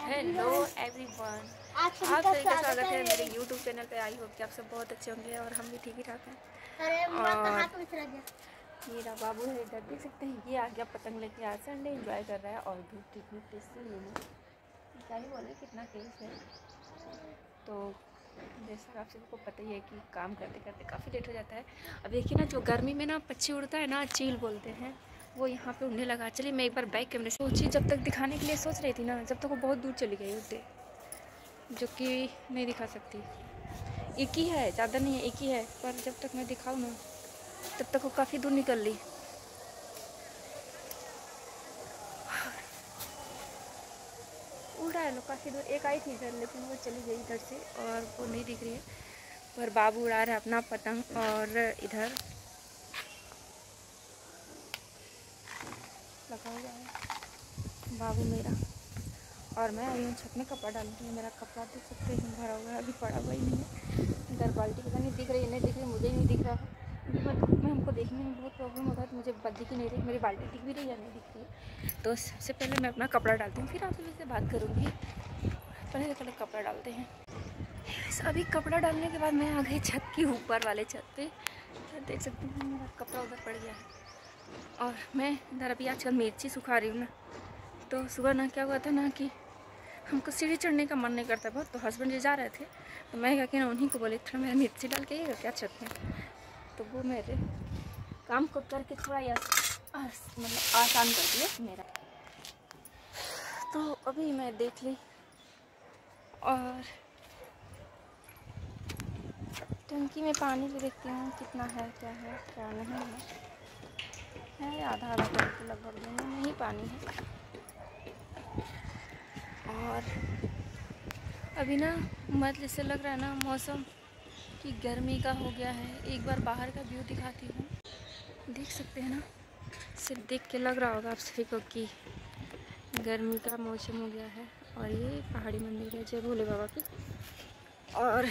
Hello everyone, आप सभी का स्वागत है मेरे यूट्यूब चैनल पे। आई होप कि आप सब बहुत अच्छे होंगे और हम भी ठीक ही ठाक हैं। और मेरा बाबू है इधर, देख सकते हैं, ये आ गया पतंग लेके। आज संडे एंजॉय कर रहा है और धूप कितनी तेज से क्या ही बोले, कितना तेज है। तो जैसा आप सबको पता ही है कि काम करते करते काफ़ी लेट हो जाता है। अब देखिए ना, जो गर्मी में ना पक्षी उड़ता है ना, चील बोलते हैं, वो यहाँ पे उड़ने लगा। चलिए मैं एक बार बैक कैमरे से सोची, जब तक दिखाने के लिए सोच रही थी ना, जब तक वो बहुत दूर चली गई उड़ते, जो कि नहीं दिखा सकती। एक ही है, ज़्यादा नहीं है, एक ही है, पर जब तक मैं दिखाऊँ ना तब तक वो काफ़ी दूर निकल ली। उड़ रहा है लोग काफ़ी दूर। एक आई थी इधर, लेकिन वो चली गई इधर से और वो नहीं दिख रही है। पर बाबू उड़ा रहा है अपना पतंग। और इधर लगा हुआ है बाबू मेरा, और मैं आई हूँ छत में कपड़ा डालती हूँ। मेरा कपड़ा देख सकते हैं भरा हुआ है, अभी पड़ा हुआ ही नहीं है। इधर बाल्टी पता नहीं दिख रही है, नहीं दिख रही, मुझे ही नहीं दिख रहा है। धूप में हमको देखने में बहुत प्रॉब्लम होता है, तो मुझे दिख ही नहीं रही मेरी बाल्टी, दिख भी रही या नहीं दिख रही है। तो सबसे पहले मैं अपना कपड़ा डालती हूँ, फिर आपसे से बात करूँगी। पहले कपड़ा डालते हैं। अभी कपड़ा डालने के बाद मैं आ गई छत की ऊपर वाले छत पे। देख सकते हैं मेरा कपड़ा उधर पड़ गया है। और मैं इधर अभी आजकल मिर्ची सुखा रही हूँ ना, तो सुबह ना क्या हुआ था ना कि हमको सीढ़ी चढ़ने का मन नहीं करता बहुत। तो हस्बैंड जी जा रहे थे, तो मैं क्या किया, उन्हीं को बोले थोड़ा मेरा मिर्ची डाल के आइएगा क्या छत में। तो वो मेरे काम को करके थोड़ा मतलब आसान कर दिया मेरा। तो अभी मैं देख ली और टंकी में पानी भी देखती हूँ कितना है, क्या नहीं है आधा आधा करके लगभग दोनों में ही पानी है। और अभी ना मतलब जैसे लग रहा है ना मौसम कि गर्मी का हो गया है। एक बार बाहर का व्यू दिखाती हूँ, देख सकते हैं ना, सिर्फ देख के लग रहा होगा आप सभी को कि गर्मी का मौसम हो गया है। और ये पहाड़ी मंदिर है जय भोले बाबा की, और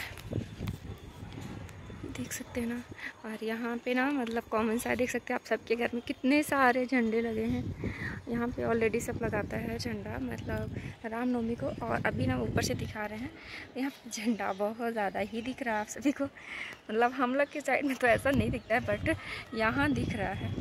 देख सकते हैं ना। और यहाँ पे ना मतलब कॉमन सा देख सकते हैं आप, सबके घर में कितने सारे झंडे लगे हैं। यहाँ पे ऑलरेडी सब लगाता है झंडा, मतलब रामनवमी को। और अभी ना ऊपर से दिखा रहे हैं, यहाँ पे झंडा बहुत ज़्यादा ही दिख रहा है आप सभी को। मतलब हम लोग के साइड में तो ऐसा नहीं दिखता है, बट यहाँ दिख रहा है।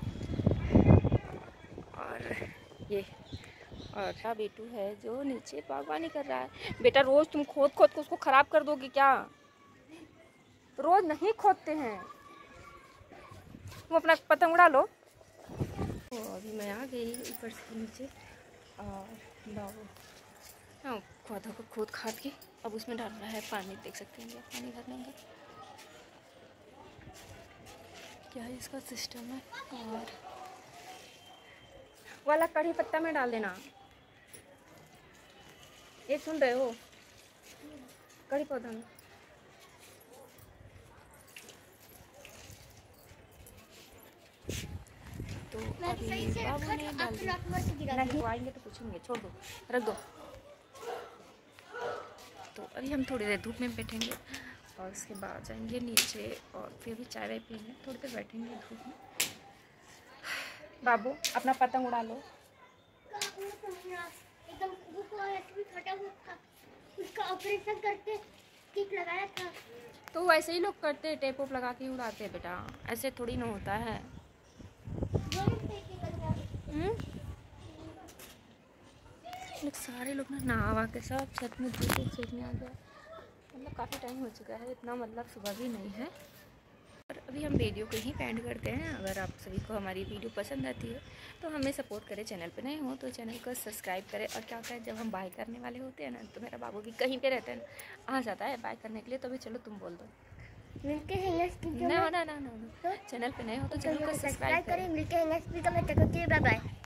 और ये और बेटू है जो नीचे बागवानी कर रहा है। बेटा रोज़ तुम खोद खोद को उसको ख़राब कर दोगे क्या? रोज नहीं खोदते हैं, तुम अपना पतंग उड़ा लो। तो अभी मैं आ गई ऊपर से नीचे, और बाबू पौधों को खोद खाद के अब उसमें डाल रहा है पानी। देख सकते हैं पानी भरने का क्या है इसका सिस्टम है। और वाला कढ़ी पत्ता में डाल देना। ये सुन रहे हो, कढ़ी पौधा में। तो अभी बाबू ने डाल दिया, नहीं आएंगे तो पूछेंगे, छोड़ दो, रख दो। तो अभी हम थोड़ी देर धूप में बैठेंगे और उसके बाद जाएंगे नीचे, और फिर भी चाय वाय पीने थोड़ी देर बैठेंगे धूप में। बाबू अपना पतंग उड़ा लो। उसका ऑपरेशन करके किक लगाया था, तो वैसे ही लोग करते हैं, टेप ओप लगा के उड़ाते हैं बेटा, ऐसे थोड़ी ना होता है। लोग सारे लोग ना नहा के सब छत में धूप सेकने आ गया। मतलब काफ़ी टाइम हो चुका है, इतना मतलब सुबह भी नहीं है। और अभी हम वीडियो को ही एंड करते हैं। अगर आप सभी को हमारी वीडियो पसंद आती है तो हमें सपोर्ट करें। चैनल पे नए हो तो चैनल को सब्सक्राइब करें। और क्या होता है, जब हम बाय करने वाले होते हैं ना, तो मेरा बाबू भी कहीं पे रहता है ना, आ जाता है बाय करने के लिए। तो भी चलो तुम बोल दो, मिलते हैं नेक्स्ट वीडियो में। ना चैनल पे नए हो तो चैनल को सब्सक्राइब करें। मिलते हैं नेक्स्ट वीडियो में, तब तक के लिए बाय बाय।